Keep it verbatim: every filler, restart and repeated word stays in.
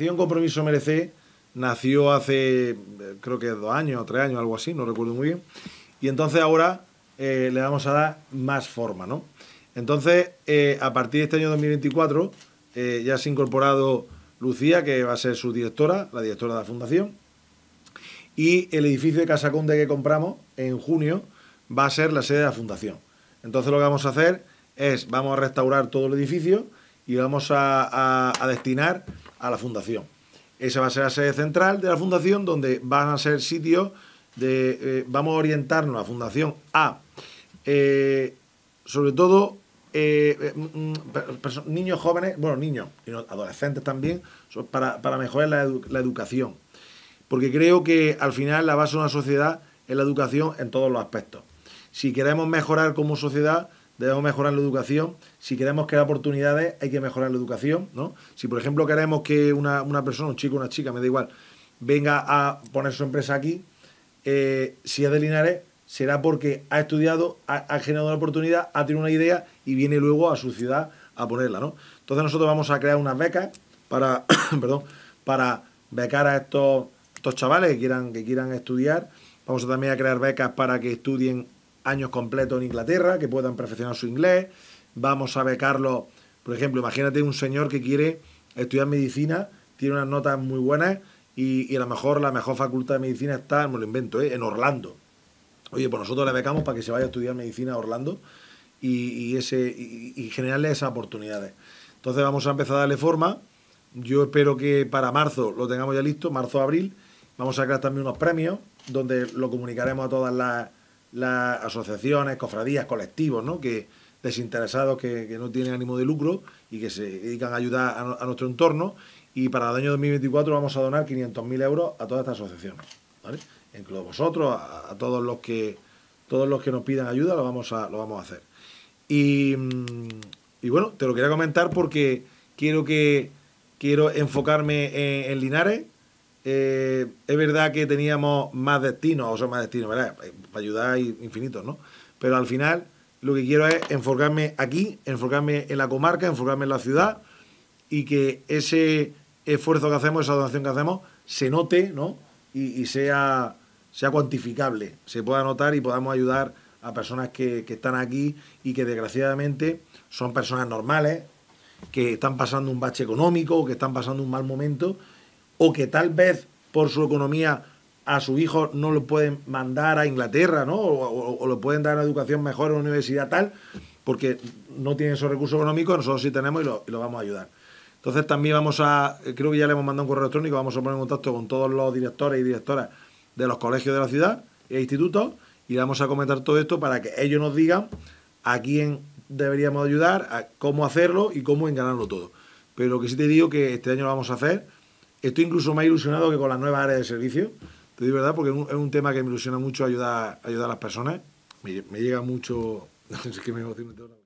Fundación Compromiso M L C nació hace, creo que dos años o tres años, algo así, no recuerdo muy bien. Y entonces ahora eh, le vamos a dar más forma, ¿no? Entonces, eh, a partir de este año dos mil veinticuatro, eh, ya se ha incorporado Lucía, que va a ser su directora, la directora de la Fundación. Y el edificio de Casa Conde que compramos en junio va a ser la sede de la Fundación. Entonces lo que vamos a hacer es, vamos a restaurar todo el edificio y vamos a, a, a destinar a la Fundación. Esa va a ser la sede central de la Fundación, donde van a ser sitios de... Eh, vamos a orientarnos la Fundación a, eh, sobre todo, eh, niños jóvenes, bueno, niños y adolescentes también, para, para mejorar la, edu la educación. Porque creo que al final la base de una sociedad es la educación en todos los aspectos. Si queremos mejorar como sociedad, debemos mejorar la educación. Si queremos crear oportunidades, hay que mejorar la educación, ¿no? Si, por ejemplo, queremos que una, una persona, un chico, una chica, me da igual, venga a poner su empresa aquí, eh, si es de Linares, será porque ha estudiado, ha, ha generado una oportunidad, ha tenido una idea y viene luego a su ciudad a ponerla, ¿no? Entonces nosotros vamos a crear unas becas para, perdón, para becar a estos, estos chavales que quieran, que quieran estudiar. Vamos a también a crear becas para que estudien años completos en Inglaterra, que puedan perfeccionar su inglés. Vamos a becarlos, por ejemplo, imagínate un señor que quiere estudiar medicina, tiene unas notas muy buenas y, y a lo mejor la mejor facultad de medicina está, me lo invento, ¿eh? en Orlando. Oye, pues nosotros le becamos para que se vaya a estudiar medicina a Orlando y, y, ese, y, y generarle esas oportunidades. Entonces vamos a empezar a darle forma. Yo espero que para marzo lo tengamos ya listo, marzo-abril. Vamos a crear también unos premios donde lo comunicaremos a todas las, las asociaciones, cofradías, colectivos, ¿no? Que desinteresados que, que no tienen ánimo de lucro y que se dedican a ayudar a, a nuestro entorno. Y para el año dos mil veinticuatro vamos a donar quinientos mil euros a todas estas asociaciones, ¿vale? Incluso vosotros, a, a todos los que todos los que nos pidan ayuda, lo vamos a, lo vamos a hacer. Y, y bueno, te lo quería comentar porque quiero que quiero enfocarme en, en Linares. Eh, es verdad que teníamos más destinos, o sea, más destinos, ¿verdad? Para ayudar hay infinitos, ¿no? Pero al final lo que quiero es enfocarme aquí, enfocarme en la comarca, enfocarme en la ciudad y que ese esfuerzo que hacemos, esa donación que hacemos, se note, ¿no? Y, y sea, sea cuantificable, se pueda notar y podamos ayudar a personas que, que están aquí y que desgraciadamente son personas normales, que están pasando un bache económico, que están pasando un mal momento, o que tal vez por su economía a su hijo no lo pueden mandar a Inglaterra, ¿no? O, o, o lo pueden dar una educación mejor en una universidad tal, porque no tienen esos recursos económicos, nosotros sí tenemos y lo, y lo vamos a ayudar. Entonces también vamos a, creo que ya le hemos mandado un correo electrónico, vamos a poner en contacto con todos los directores y directoras de los colegios de la ciudad e institutos y vamos a comentar todo esto para que ellos nos digan a quién deberíamos ayudar, a cómo hacerlo y cómo enganarlo todo. Pero lo que sí te digo que este año lo vamos a hacer. Estoy incluso más ilusionado que con las nuevas áreas de servicio, te digo verdad, porque es un, es un tema que me ilusiona mucho ayudar, ayudar a las personas. Me, me llega mucho... es que me emociona todo.